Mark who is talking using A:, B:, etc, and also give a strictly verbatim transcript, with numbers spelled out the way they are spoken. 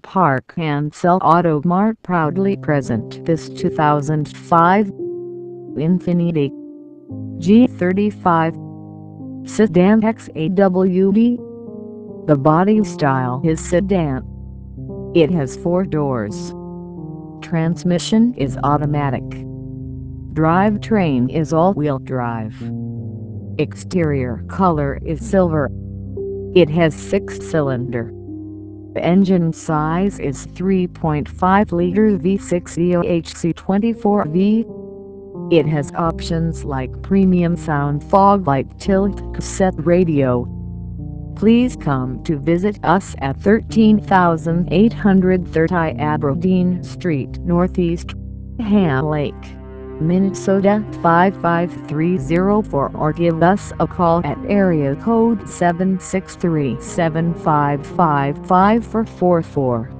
A: Park and Sell Auto Mart proudly present this two thousand five Infiniti G thirty-five Sedan X A W D. The body style is sedan. It has four doors. Transmission is automatic. Drivetrain is all-wheel drive. Exterior color is silver. It has six-cylinder. The engine size is three point five liter V six E O H C twenty-four V. It has options like premium sound, fog light, tilt, cassette radio. Please come to visit us at thirteen thousand eight hundred thirty Aberdeen Street Northeast, Ham Lake, Minnesota five five three zero four, or give us a call at area code seven six three, seven five five, five four four four.